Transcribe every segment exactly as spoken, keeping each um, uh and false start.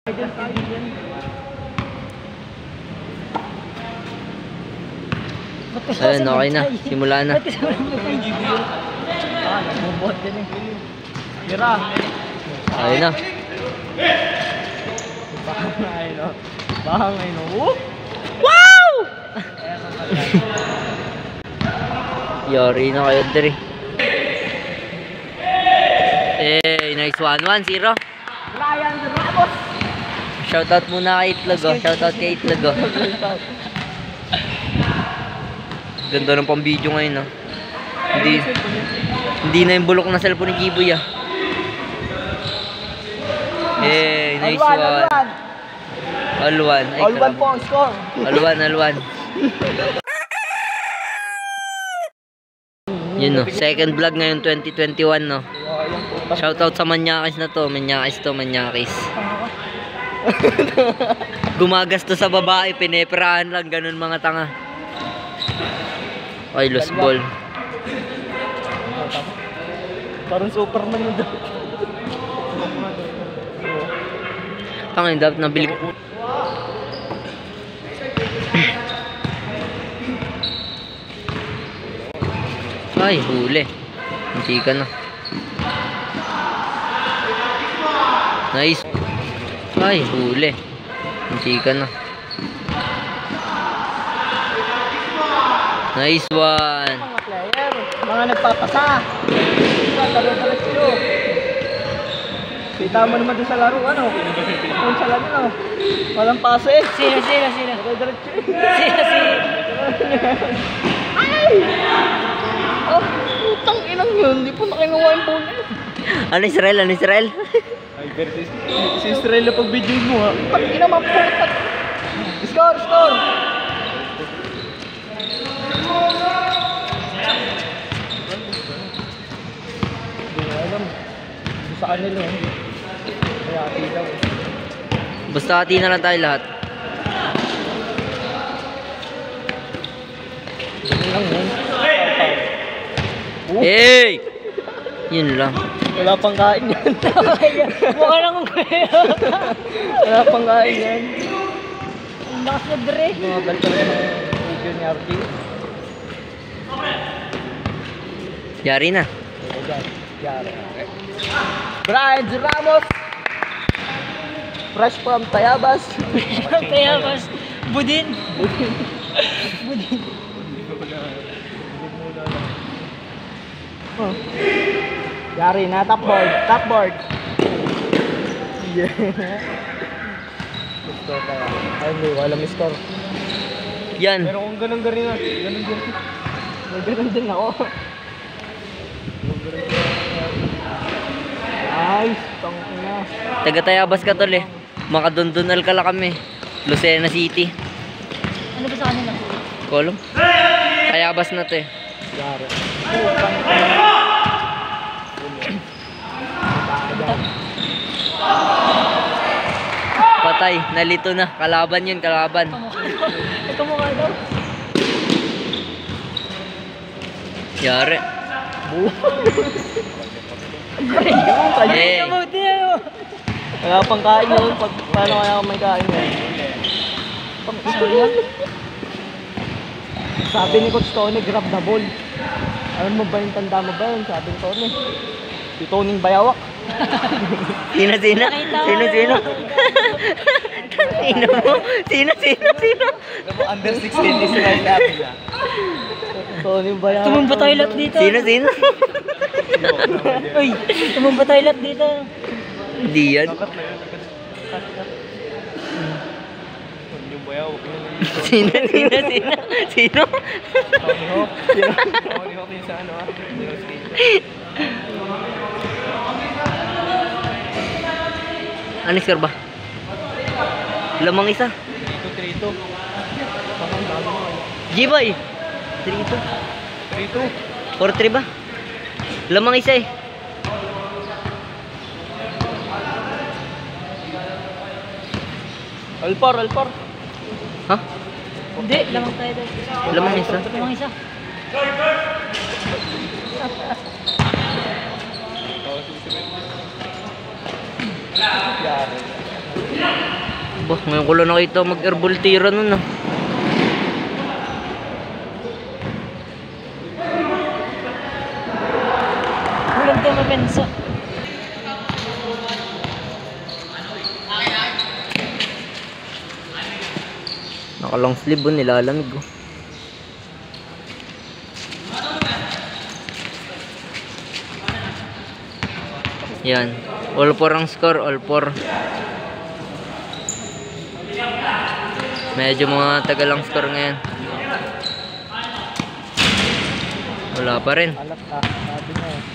Ayun, okay na. Simula na. Ah, nagbubot din eh. Tira. Ayun na. Bahang na ayun o. Bahang ayun o. Wow! Yari na kayo, Dre. Eh, nice one one zero. Ryan Ramos. Shoutout muna kay Itlog oh. Shoutout kay Itlog oh. Ganda ng pang video ngayon oh. Hindi Hindi na yung bulok na cellphone ni Kiboy ah. Eh, nice one. All one. All one po ang score. All one, all one. Yun no, second vlog ngayon twenty twenty-one no. Shoutout sa Manyakis na to. Manyakis to, Manyakis. Gumagastos sa babae, pineperahan lang, ganun mga tanga. Ay, lost ball. Parang Superman mo daw. Tangin, dapat nabili ko. Ay, huli. Hindi ka na. Nice. Ay, huli. Hindi ka na. Nice one. Mga player, mga nagpapasa. Taro-taro-taro. Kita mo naman doon sa laro, ano? Kung sa laro, ano? Walang pase. Sino, sino, sino? Taro-taro-taro. Sino, sino? Ay! Oh, putang inang yun. Hindi po nakinuha yung puno. Ano Israel? Ano Israel? Ay, pero si, si Israel na pag-video mo, ha? Pag inamaputat. Score, score! Hindi na alam. Ito sa kanila, eh. Kaya ati daw. Basta hati na lang tayo lahat. Ganun lang yun. Oh, Hey! Yun lang. wala pang kain yan. Mukha lang kung kaya. Wala pang kain yan. Ang lakas na Dre. Mga balik na ng video ni R T. Yari na. Brian Ramos. Fresh from Tayabas. Kaya mas budin. Budin. Oh. Yari na, top board, top board. Yeah. Score kaya. Ay, hindi, wala may score. Yan. Pero kung ganun ganun na, ganun din. May ganun din ako. Ay, tangin na. Taga-Tayabas ka tol eh. Makadundunal ka lang kami. Lucena City. Ano ba sa kanila? Kolom. Tayabas na to eh. Yari. Patay. Nalito na. Kalaban yun. Kalaban. Ikaw mukha daw. Yari. Eh. Kamuti ano? Wala pang kain yun. Pag, paano kaya ako may kain yun? Sabi ni Coach Tony, grab the ball. Alam mo ba yung tanda mo ba yun? Sabi ni Tony. Si Tony Bayawak. Sino, sino? Sino, sino? Sino mo? Sino, sino, sino? Under sixteen is right natin na. Tony Bayawak. Tumumba tayo lahat dito. Sino, sino? Uy, tumumba tayo lahat dito. Hindi yan. Yung Bayawak. Sino, sino, sino? Sino? Tony Hawk. Tony Hawk yung sa ano ah. Ano score ba? Lamang isa. three two. G-Boy. three two. three two. four three ba? Lamang isa eh. Alpar, Alpar. Ha? Hindi, lamang tayo doon. Lamang isa. Lamang isa. Yari. Bah, ngayon ko lang nakita mag-herbal tira nun ah. Walang tayo mapensa. Naka-long sleeve oh, nilalamig oh. Yan. All four ang score, all four. Medyo mga tagal ang score ngayon. Wala pa rin. Alat ka, sabi niya eh.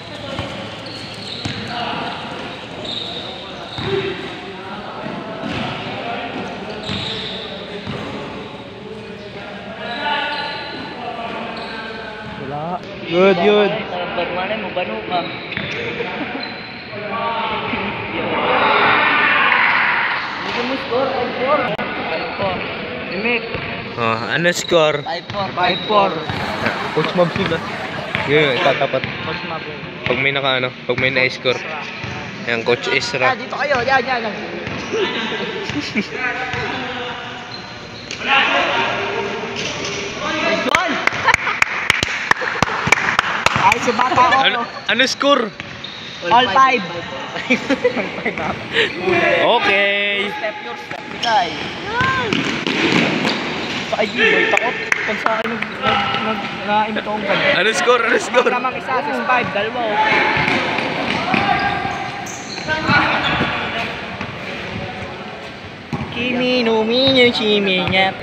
Wala. Good, good. Bagmanay mo, bano ka. Hindi mo score, five four. five four. Mimik. Oh, ano score? five four. five four. Coach Mabs yun ah. Yun, tatapat. Coach Mab. Pag may naka ano, pag may na-score. Yan, Coach Ah, Isra. dito kayo. Yan, yan. yan. Nice one! Ay, si bata ko. Ano, ano score? All five. Okay. Step your step, bigay. Sa kay G-Boy, takot. Pag sa akin nag- nag- nag- na-imito akong ganyan. Ano score? Ano score? Magkamang isa, six five, dalawa oh. Kimi no mi no chimi nyap.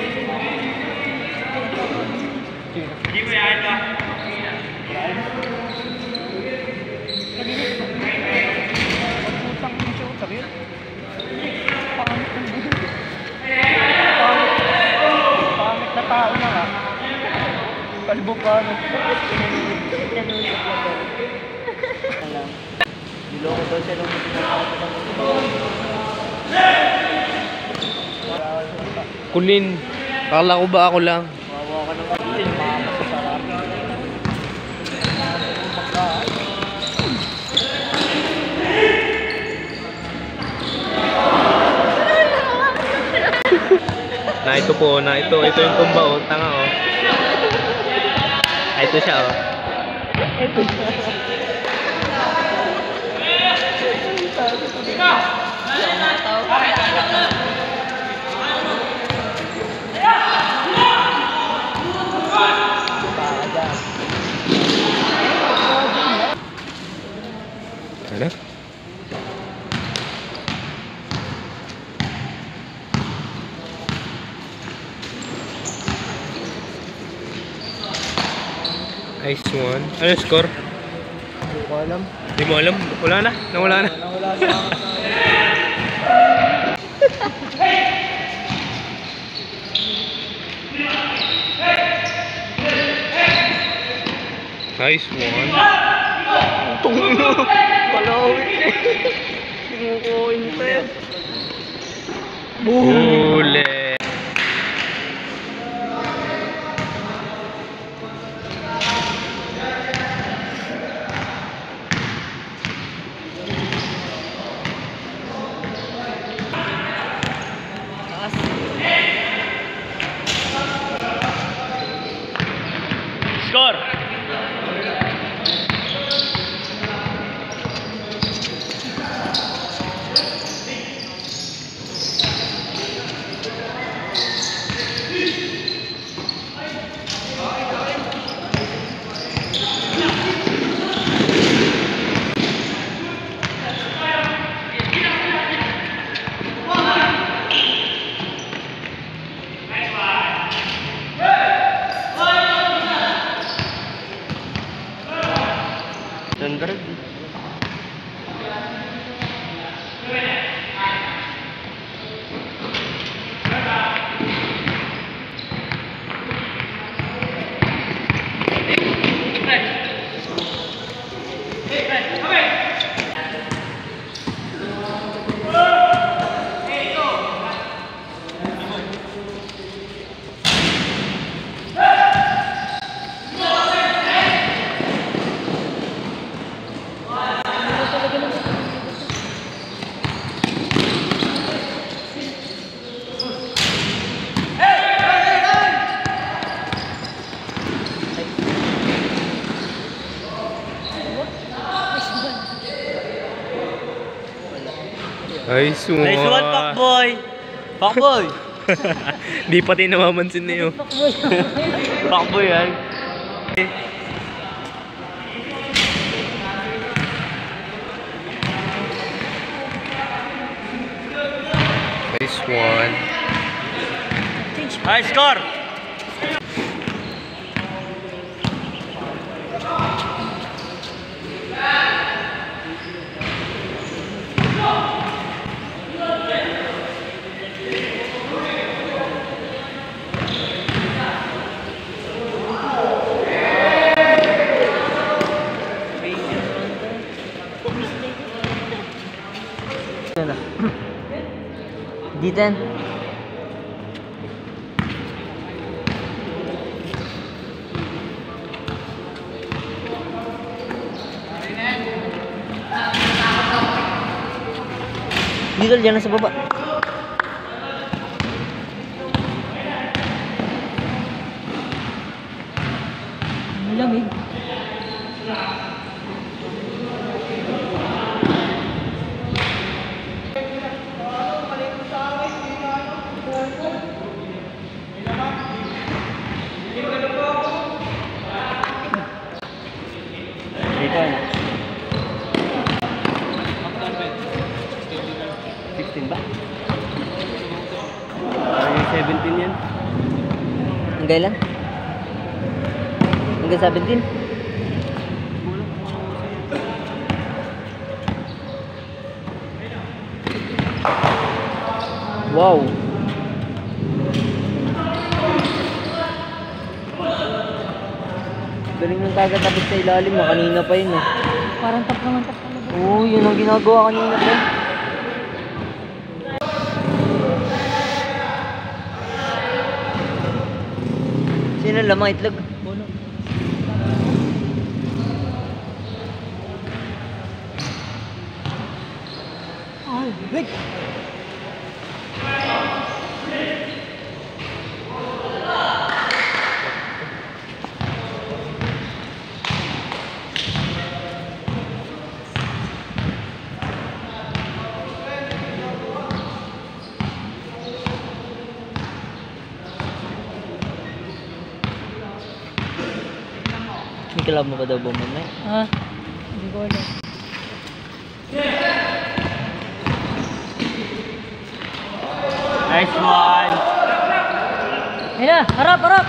Pangit na tao na nga. Kalbo ka ano. Alam. Niloko daw siya nung Kulin. Kala ko ba ako lang? Wawa ka naman din, mga masasarap. Na ito po, na ito. Ito yung tumba oh. Tanga oh. Ah, ito siya oh. Ano? Nice one. Ano score? Hindi ko alam. Hindi mo alam? Wala na? Nawala na? Nawala na. Nice one. Tungino. Palawin eh. Sinukuin pa yan. Boom! Huli. Score! Nice one. Nice one, Pakboy! Pakboy! Di pati namamansin na yun. Pakboy yan. Nice one. High score! D ten. Dito, dyan na sa baba. Malamig. Dito na. sixteen ba? Ay, seventeen yan. Hanggang lang? Hanggang seventeen? Wow! Galing ng dagat tapos sa ilalim, ah. Kanina pa yun eh. Parang tap naman tap naman. Oo, yun ang ginagawa kanina pa. Sino lamang itlog? Puno. Ay, wait! May kalab mo ba daw ba mamaya? Ah, hindi ko alam. Nice one! Ayun na, harap, harap!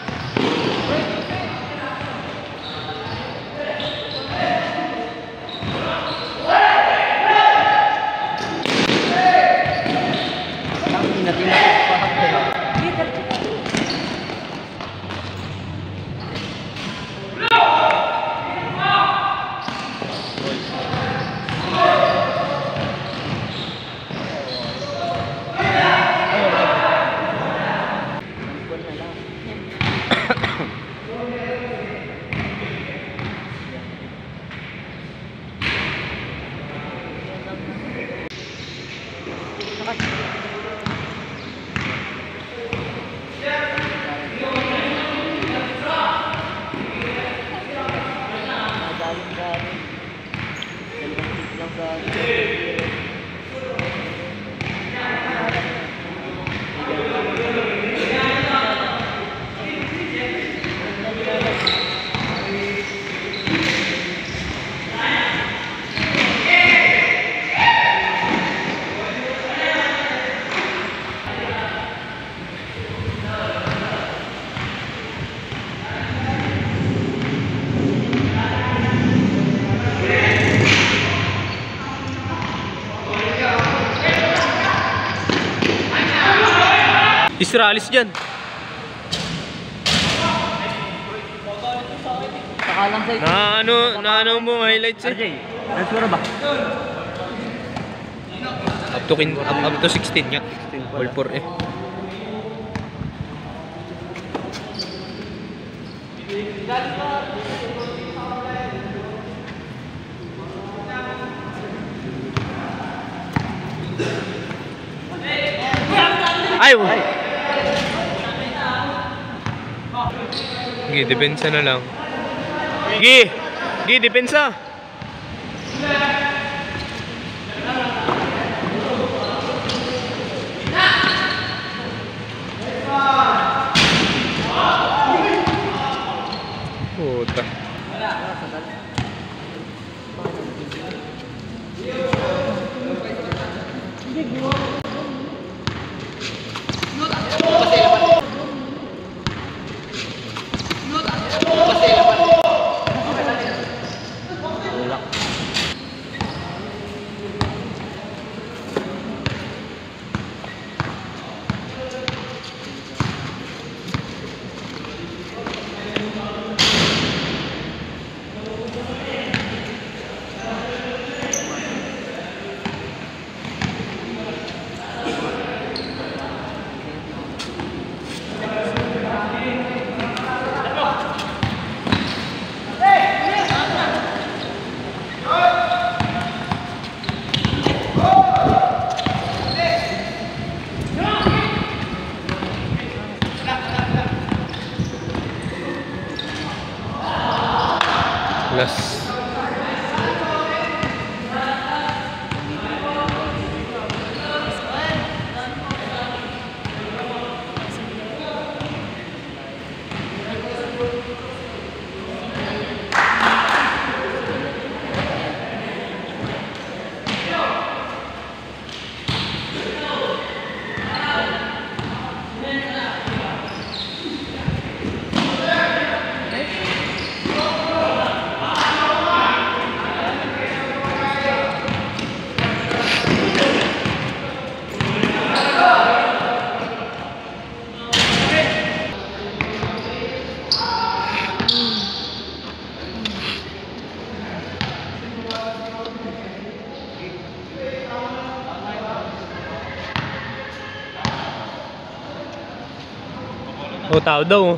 Natinapos pa ako. Israelis dyan. Saka lang sa ito. Na ano, na ano mo highlights R J, eh. ano sura ba? Up to, kin, up, up to sixteen nga. All four eh. Ay! Ay. Sige, depensa na lang. Sige! Sige, depensa! Last. Oh, tao daw.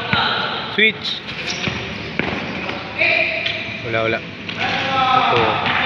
Switch. Wala, wala. Ito.